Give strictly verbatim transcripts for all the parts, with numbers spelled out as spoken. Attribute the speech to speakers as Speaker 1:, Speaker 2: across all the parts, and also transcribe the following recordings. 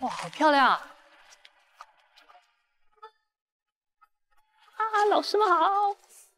Speaker 1: 哇，好漂亮啊！啊，老师们好，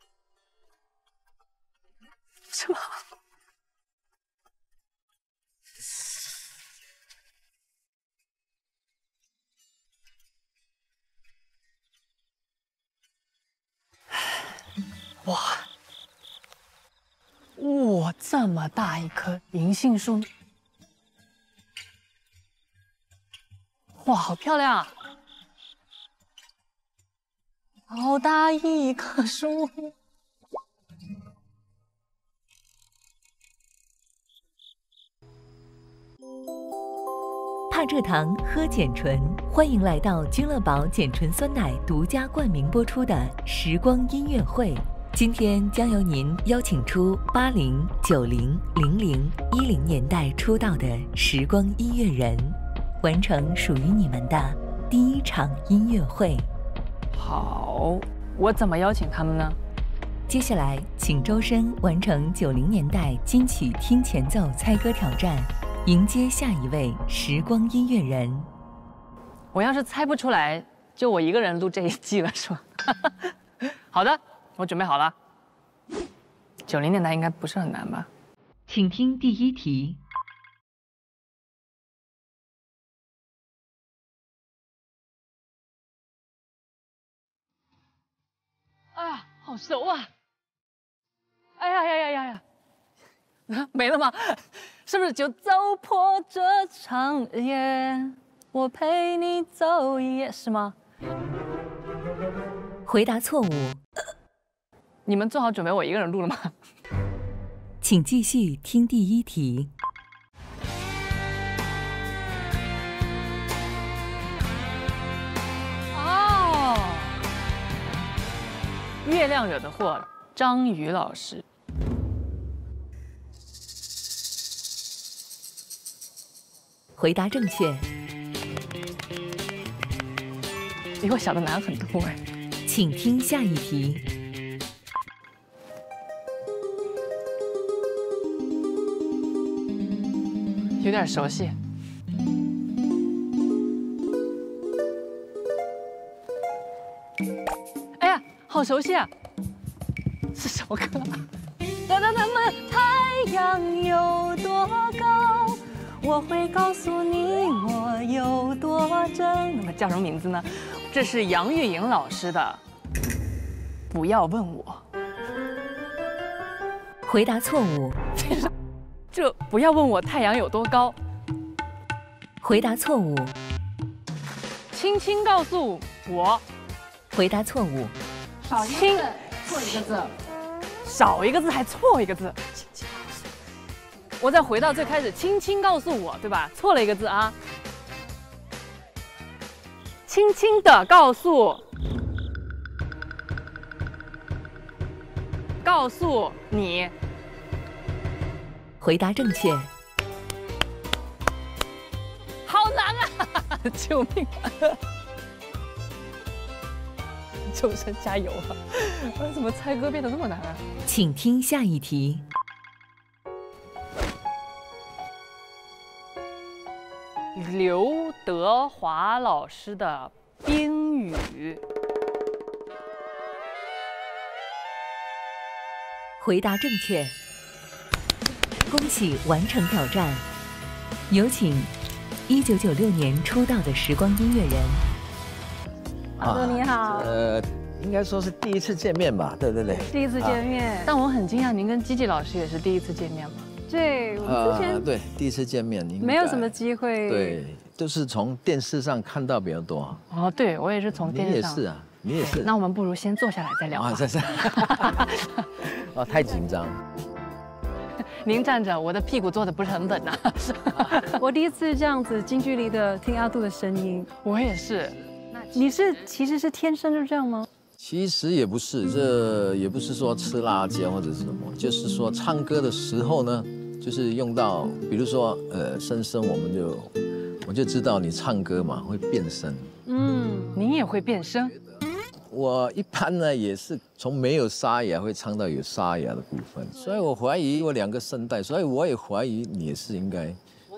Speaker 1: 什么好？哇！哇，这么大一棵银杏树！哇，好漂亮啊！好大一棵树！
Speaker 2: 怕蔗糖喝碱醇，欢迎来到君乐宝碱醇酸奶独家冠名播出的时光音乐会。今天将由您邀请出八零、九零、零零、一零年代出道的时光音乐人，完成属于你们的第一场音乐会。
Speaker 1: 好，我怎么邀请他们呢？
Speaker 2: 接下来，请周深完成九零年代金曲听前奏猜歌挑战，迎接下一位时光音乐人。
Speaker 1: 我要是猜不出来，就我一个人录这一季了，是吧？好的。我准备好了。九零年代应该不是很难吧？
Speaker 2: 请听第一题。
Speaker 1: 哎呀，好熟啊！哎呀呀呀呀呀！啊，没了吗？是不是就走破这长夜，我陪你走一夜，是吗？
Speaker 2: 回答错误。
Speaker 1: 你们做好准备，我一个人录了吗？
Speaker 2: 请继续听第一题。
Speaker 1: 哦，月亮惹的祸，张宇老师。
Speaker 2: 回答正确，
Speaker 1: 比我想的难很多哎。
Speaker 2: 请听下一题。
Speaker 1: 有点熟悉。哎呀，好熟悉啊！是什么歌啊？哒哒哒哒，太阳有多高，我会告诉你我有多真。那么叫什么名字呢？这是杨钰莹老师的《不要问我》。
Speaker 2: 回答错误。
Speaker 1: 这不要问我太阳有多高。
Speaker 2: 回答错误。
Speaker 1: 轻轻告诉我。
Speaker 2: 回答错误。
Speaker 1: 少一个字，错一个字。少一个字还错一个字。我再回到最开始，轻轻告诉我，对吧？错了一个字啊。轻轻的告诉，告诉你。
Speaker 2: 回答正确。
Speaker 1: 好难啊！救命啊！周深加油啊！我怎么猜歌变得那么难啊？
Speaker 2: 请听下一题。
Speaker 1: 刘德华老师的《冰雨》。
Speaker 2: 回答正确。恭喜完成挑战，有请一九九六年出道的时光音乐人。
Speaker 3: 阿哥你好。呃，应该说是第一次见面吧？对对对，
Speaker 4: 第一次见面。
Speaker 1: 但我很惊讶，您跟 Gigi 老师也是第一次见面吗？
Speaker 4: 对，我们之前
Speaker 3: 对第一次见面，
Speaker 4: 没有什么机会。
Speaker 3: 对，就是从电视上看到比较多。
Speaker 1: 哦，对我也是从电视上。
Speaker 3: 你也是啊，你也是。
Speaker 1: 那我们不如先坐下来再聊吧。
Speaker 3: 啊，是是。哦，太紧张。
Speaker 1: 您站着，我的屁股坐的不是很稳呐。
Speaker 4: 我第一次这样子近距离的听阿杜的声音，
Speaker 1: 我也是。
Speaker 4: 你是其实是天生就这样吗？
Speaker 3: 其实也不是，这也不是说吃辣椒或者是什么，就是说唱歌的时候呢，就是用到，比如说呃，声声，我们就我就知道你唱歌嘛会变声。
Speaker 1: 嗯，您也会变声。
Speaker 3: 我一般呢也是从没有沙哑会唱到有沙哑的部分，所以我怀疑我两个声带，所以我也怀疑你也是应该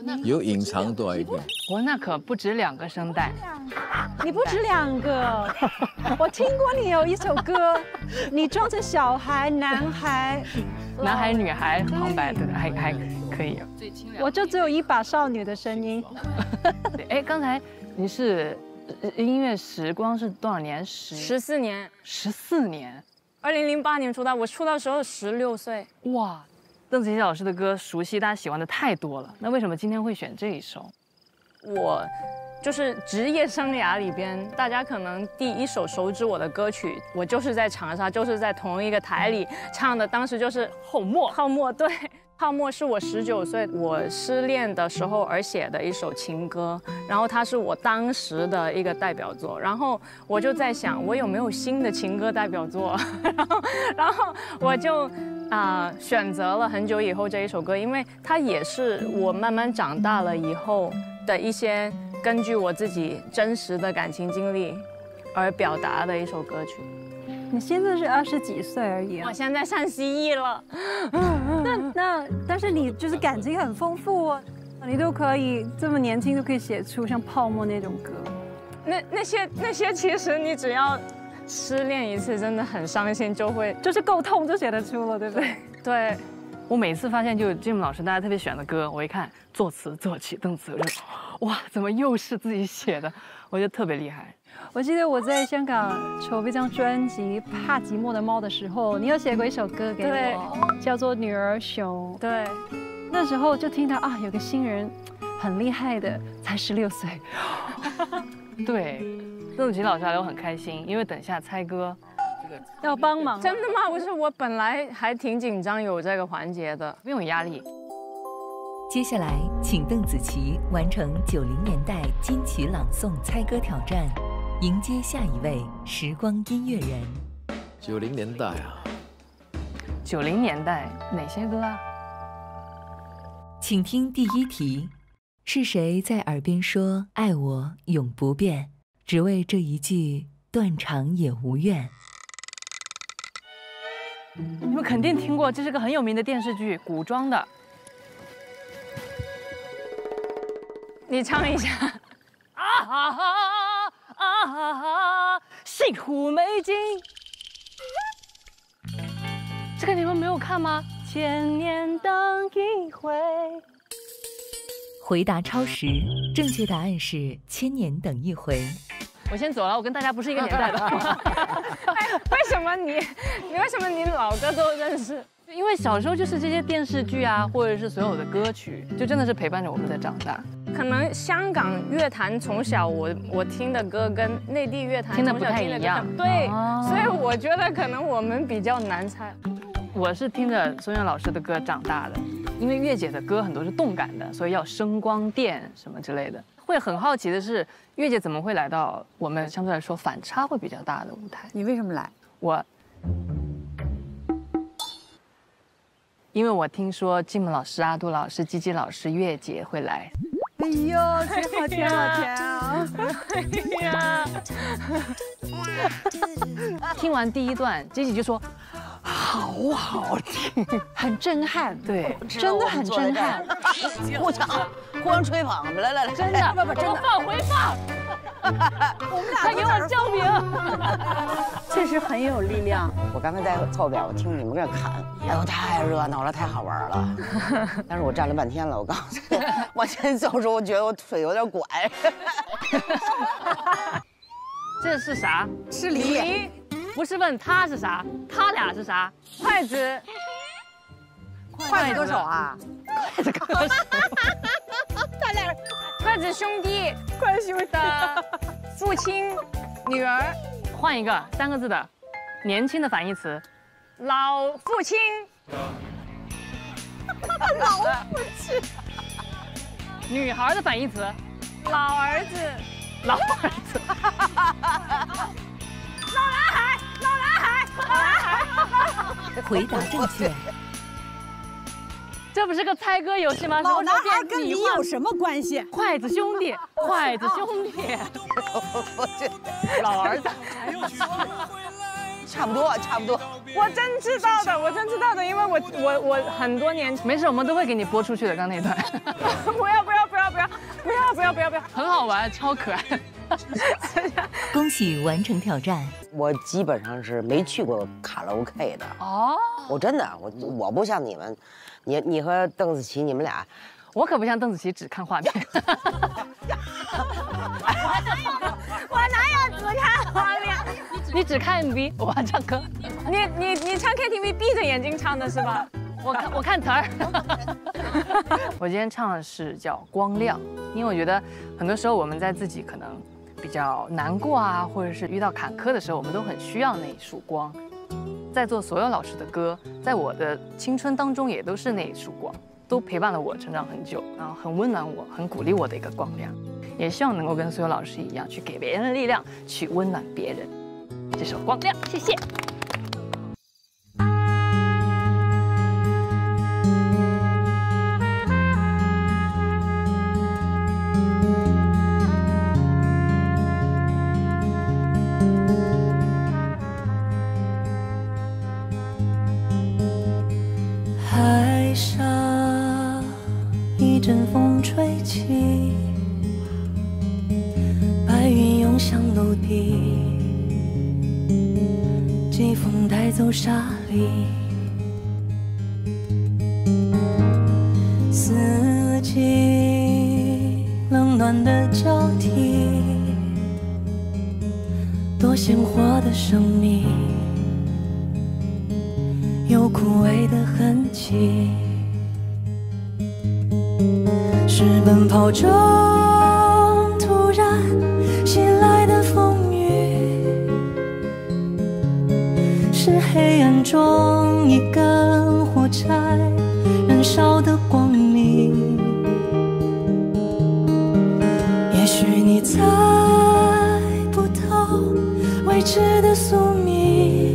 Speaker 3: 有隐藏多一点。
Speaker 1: 我那可不止两个声带，
Speaker 4: 你不止两个，我听过你有一首歌，你装成小孩、男孩、
Speaker 1: 男孩、女孩旁白的，还还可以。
Speaker 4: 我就只有一把少女的声音。
Speaker 1: 对，哎，刚才你是音乐时光是多少年？十
Speaker 5: 十四年，
Speaker 1: 十四年。
Speaker 5: 二零零八年出道，我出道时候十六岁。
Speaker 1: 哇，邓紫棋老师的歌熟悉，大家喜欢的太多了。那为什么今天会选这一首？
Speaker 5: 我就是职业生涯里边，大家可能第一首熟知我的歌曲，我就是在长沙，就是在同一个台里唱的，当时就是《
Speaker 1: 泡沫》。
Speaker 5: 泡沫，对。泡沫是我十九岁我失恋的时候而写的一首情歌，然后它是我当时的一个代表作，然后我就在想我有没有新的情歌代表作，然后然后我就啊、呃、选择了很久以后这一首歌，因为它也是我慢慢长大了以后的一些根据我自己真实的感情经历而表达的一首歌曲。
Speaker 4: 你现在是二十几岁而已啊！
Speaker 5: 我现在上蜥蜴了。
Speaker 4: 那那，但是你就是感情很丰富哦，你都可以这么年轻就可以写出像《泡沫》那种歌。
Speaker 5: 那那些那些，其实你只要失恋一次，真的很伤心，就会
Speaker 4: 就是够痛就写得出了，对不对？
Speaker 5: 对。
Speaker 1: 我每次发现就 Jim 老师大家特别喜欢的歌，我一看作词作曲邓紫，我就哇，怎么又是自己写的？我觉得特别厉害。
Speaker 4: 我记得我在香港筹备这张专辑《怕寂寞的猫》的时候，你有写过一首歌给我，叫做《女儿熊》。
Speaker 5: 对，
Speaker 4: 那时候就听到啊，有个新人很厉害的，才十六岁。
Speaker 1: 对，邓紫棋老师来我很开心，因为等下猜歌
Speaker 4: 要帮忙。
Speaker 5: 真的吗？不是，我本来还挺紧张有这个环节的，
Speaker 1: 不用压力。
Speaker 2: 接下来，请邓紫棋完成九零年代金曲朗诵猜歌挑战，迎接下一位时光音乐人。
Speaker 3: 九零年代啊，
Speaker 1: 九零年代哪些歌啊？
Speaker 2: 请听第一题：是谁在耳边说“爱我永不变”，只为这一句断肠也无怨？
Speaker 1: 你们肯定听过，这是个很有名的电视剧，古装的。
Speaker 5: 你唱一下。
Speaker 1: 啊哈哈啊哈哈，西湖美景。这个你们没有看吗？千年等一回。
Speaker 2: 回答超时，正确答案是千年等一回。
Speaker 1: 我先走了，我跟大家不是一个年代的。
Speaker 5: 哎，为什么你，你为什么你老歌都认识？
Speaker 1: 因为小时候就是这些电视剧啊，或者是所有的歌曲，就真的是陪伴着我们在长大。
Speaker 5: 可能香港乐坛从小我我听的歌跟内地乐坛
Speaker 1: 听的不太一样，
Speaker 5: 对，哦、所以我觉得可能我们比较难猜。
Speaker 1: 我是听着孙悦老师的歌长大的，因为月姐的歌很多是动感的，所以要声光电什么之类的。会很好奇的是，月姐怎么会来到我们相对来说反差会比较大的舞台？
Speaker 6: 你为什么来？
Speaker 1: 我。因为我听说金门老师、阿杜老师、基基老师、月姐会来。
Speaker 4: 哎呦，真好听，好听啊！
Speaker 5: 哎呀，
Speaker 1: 听完第一段，基基就说：“好好听，
Speaker 4: 很震撼。”
Speaker 1: 对，
Speaker 4: 真的很震撼。
Speaker 6: 鼓掌，互相吹捧，来来来，
Speaker 1: 真的，
Speaker 6: 不不，真的
Speaker 1: 放回放。
Speaker 6: 我们俩
Speaker 1: 他给我叫名，
Speaker 6: 确实很有力量。我刚才在后边，我听你们这侃，哎呦，太热闹了，太好玩了。但是我站了半天了，我告诉你，往前走的时候，我觉得我腿有点拐。
Speaker 1: 这是啥？
Speaker 6: 是梨。
Speaker 1: 不是问他是啥，他俩是啥？筷子。
Speaker 6: 筷子歌手啊？
Speaker 1: 筷子歌手。
Speaker 5: 他俩筷子兄弟，筷子兄弟的父亲、女儿。
Speaker 1: 换一个三个字的年轻的反义词，
Speaker 5: 老父亲。
Speaker 6: 老父亲。
Speaker 1: 女孩的反义词，
Speaker 5: 老儿子。
Speaker 1: 老儿子。
Speaker 5: 老男孩，老男孩，老男孩。
Speaker 2: 回答正确。
Speaker 1: 这不是个猜歌游戏吗？
Speaker 6: 老男孩跟你有什么关系？
Speaker 1: 筷子兄弟，筷子兄弟。老儿子。
Speaker 6: 差不多，差不多。
Speaker 5: 我真知道的，我真知道的，因为我我我很多年前，
Speaker 1: 没事，我们都会给你播出去的。刚那段，
Speaker 5: 不要不要不要不要不要不要不要不要，
Speaker 1: 很好玩，超可爱。
Speaker 2: 恭喜完成挑战。
Speaker 6: 我基本上是没去过卡拉 OK 的。
Speaker 1: 哦，
Speaker 6: 我真的，我我不像你们，你你和邓紫棋，你们俩。
Speaker 1: 我可不像邓紫棋只看画面，
Speaker 5: 我哪有只看画面？
Speaker 1: 你只看 M V， 我还唱歌。
Speaker 5: 你你你唱 K T V 闭着眼睛唱的是吧？
Speaker 1: 我看我看词儿。我今天唱的是叫《光亮》，因为我觉得很多时候我们在自己可能比较难过啊，或者是遇到坎坷的时候，我们都很需要那一束光。在座所有老师的歌，在我的青春当中也都是那一束光。都陪伴了我成长很久，然后很温暖我，很鼓励我的一个光亮，也希望能够跟所有老师一样，去给别人的力量，去温暖别人。这首《光亮》，谢谢。
Speaker 7: 海上一阵风吹起，白云涌向陆地，季风带走沙砾，四季冷暖的交替，多鲜活的生命，有枯萎的痕迹。是奔跑中突然袭来的风雨，是黑暗中一根火柴燃烧的光明。也许你猜不透未知的宿命，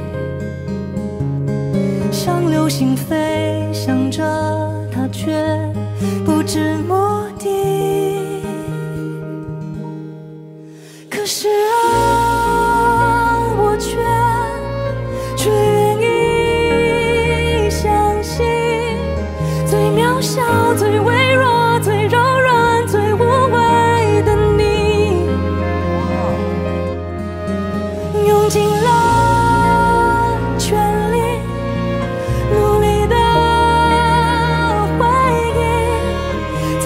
Speaker 7: 像流星飞翔着，它却不知目的。可是啊，我却却愿意相信，最渺小、最微弱、最柔软、最无畏的你，用尽了全力努力的回忆，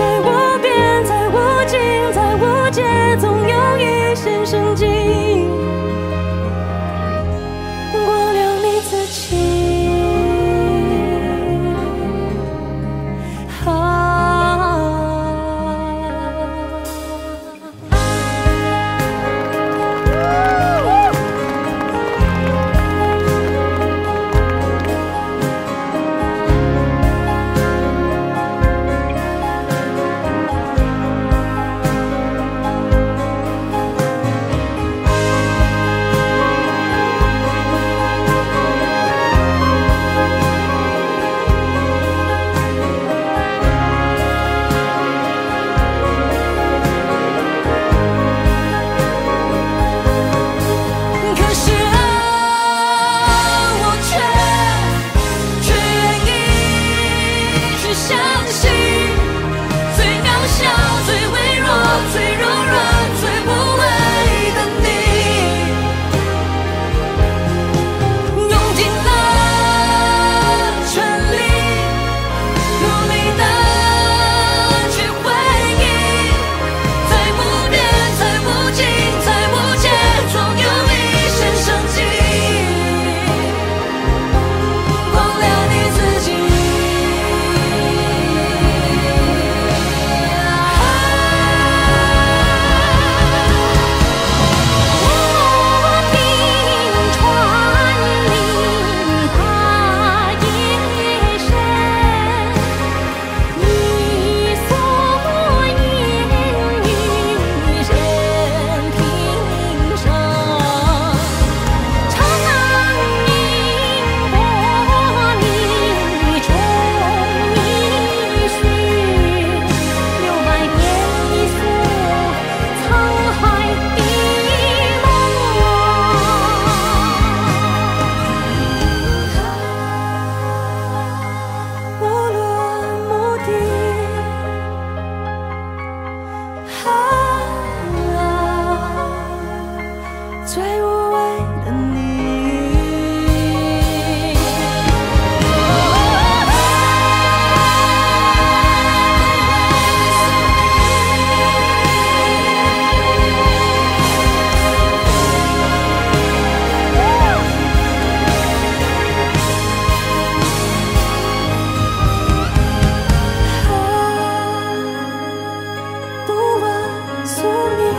Speaker 7: 诉你，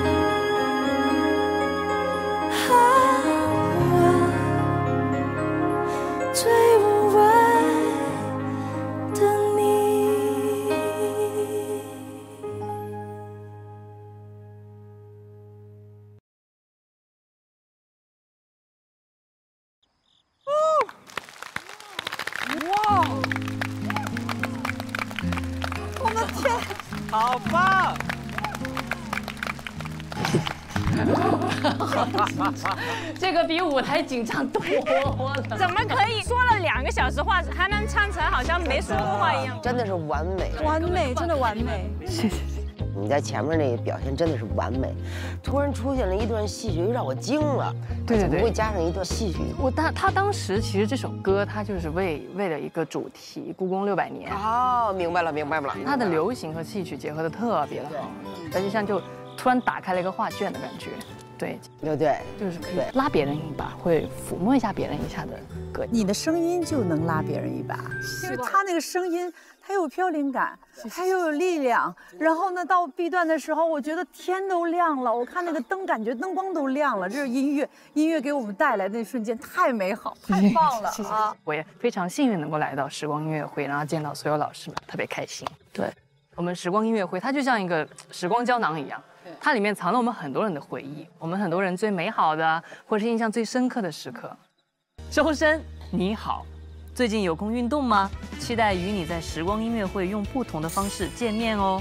Speaker 7: 啊，最无畏的你。
Speaker 1: 哇！我的天，
Speaker 8: 好棒！
Speaker 1: 这个比舞台紧张多了。
Speaker 5: 怎么可以说了两个小时话，还能唱成好像没说过话一样？
Speaker 6: 真的是完美，
Speaker 4: 完美，真的完美。
Speaker 1: 谢谢。
Speaker 6: 你在前面那个表现真的是完美，突然出现了一段戏曲，让我惊了。
Speaker 1: 对对对
Speaker 6: 怎么会加上一段戏曲？
Speaker 1: 我当他当时其实这首歌，它就是为为了一个主题，故宫六百年。
Speaker 6: 哦，明白了，明白了。
Speaker 1: 它的流行和戏曲结合的特别的好，而且像就突然打开了一个画卷的感觉。对，
Speaker 6: 对对，
Speaker 1: 就是可以拉别人一把，会抚摸一下别人一下的歌。
Speaker 9: 你的声音就能拉别人一把，因为他那个声音，它有飘零感，它又有力量。然后呢，到 B 段的时候，我觉得天都亮了，我看那个灯，感觉灯光都亮了。这是音乐，音乐给我们带来的那瞬间太美好，太棒了啊！
Speaker 1: 我也非常幸运能够来到时光音乐会，然后见到所有老师们，特别开心。对，我们时光音乐会，它就像一个时光胶囊一样。它里面藏了我们很多人的回忆，我们很多人最美好的或是印象最深刻的时刻。周深，你好，最近有空运动吗？期待与你在时光音乐会用不同的方式见面哦。